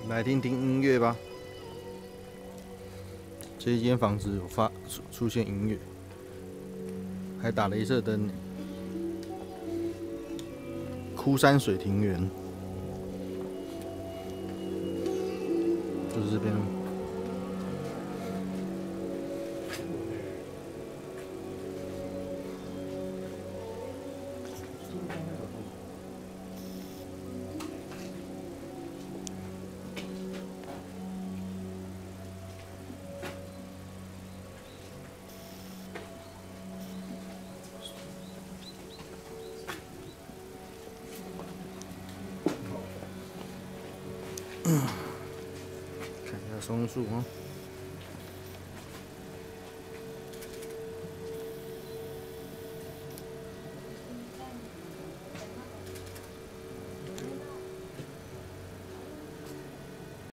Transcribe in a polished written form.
来听听音乐吧。这一间房子有出现音乐，还打雷射灯呢。枯山水庭园，就是这边。看一下松树啊。